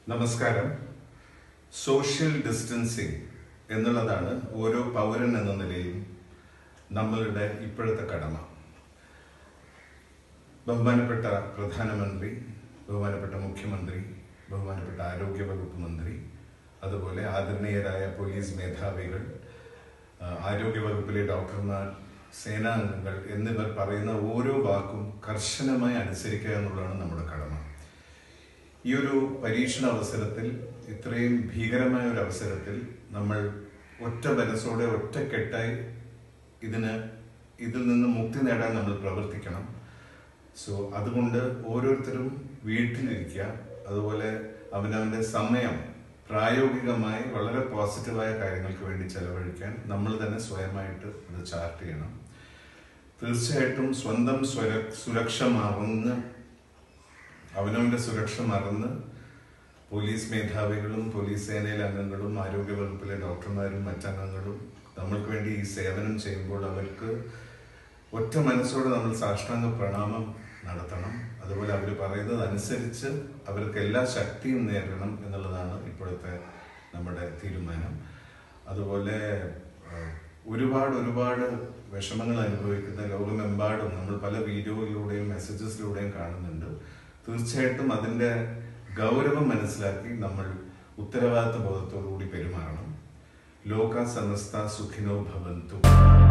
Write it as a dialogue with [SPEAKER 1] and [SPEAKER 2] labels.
[SPEAKER 1] നമസ്കാരം. Social distancing എന്നുള്ളതാണ് ഓരോ പൗരൻ എന്ന നിലയിൽ നമ്മളുടെ ഇപ്പോഴത്തെ കടമ. ബഹുമാനപ്പെട്ട പ്രധാനമന്ത്രി, ബഹുമാനപ്പെട്ട മുഖ്യമന്ത്രി, ബഹുമാനപ്പെട്ട ആരോഗ്യ വകുപ്പ് മന്ത്രി, അതുപോലെ ആദരണീയരായ പോലീസ് മേധാവികൾ, ആരോഗ്യ വകുപ്പിലെ ഡോക്ടർമാർ, സേനാംഗങ്ങൾ എന്നിവർ പറയുന്ന ഓരോ വാക്കും കർശനമായി അനുസരിക്കുക എന്നുള്ളതാണ് നമ്മുടെ കടമ. ഈ ഒരു പരീക്ഷണ അവസരത്തിൽ, ഇത്രയും ഭീകരമായ ഒരു അവസരത്തിൽ നമ്മൾ ഒറ്റ മനസ്സോടെ ഒറ്റക്കെട്ടായി ഇതിൽ നിന്ന് മുക്തി നേടാൻ നമ്മൾ പ്രവർത്തിക്കണം. അതുകൊണ്ട് ഓരോരുത്തരും വീട്ടിലിരിക്കുക, അതുപോലെ അവനവൻ്റെ സമയം പ്രായോഗികമായി വളരെ പോസിറ്റീവായ കാര്യങ്ങൾക്ക് വേണ്ടി ചെലവഴിക്കാൻ നമ്മൾ തന്നെ സ്വയമായിട്ട് അത് ചാർട്ട് ചെയ്യണം. തീർച്ചയായിട്ടും സ്വന്തം സുരക്ഷ മറന്ന്, അവനവൻ്റെ സുരക്ഷ മറന്ന് പോലീസ് മേധാവികളും പോലീസ് സേനയിലെ അംഗങ്ങളും ആരോഗ്യ വകുപ്പിലെ ഡോക്ടർമാരും മറ്റംഗങ്ങളും നമ്മൾക്ക് വേണ്ടി ഈ സേവനം ചെയ്യുമ്പോൾ അവർക്ക് ഒറ്റ മനസ്സോടെ നമ്മൾ സാഷ്ടാംഗ പ്രണാമം നടത്തണം. അതുപോലെ അവർ പറയുന്നത് അനുസരിച്ച് അവർക്ക് എല്ലാ ശക്തിയും നേടണം എന്നുള്ളതാണ് ഇപ്പോഴത്തെ നമ്മുടെ തീരുമാനം. അതുപോലെ ഒരുപാട് വിഷമങ്ങൾ അനുഭവിക്കുന്ന ലോകമെമ്പാടും നമ്മൾ പല വീഡിയോയിലൂടെയും മെസ്സേജസിലൂടെയും കാണുന്നുണ്ട്. തീർച്ചയായിട്ടും അതിൻ്റെ ഗൗരവം മനസ്സിലാക്കി നമ്മൾ ഉത്തരവാദിത്വ ബോധത്തോടുകൂടി പെരുമാറണം. ലോക സമസ്ത സുഖിനോ ഭവന്തു.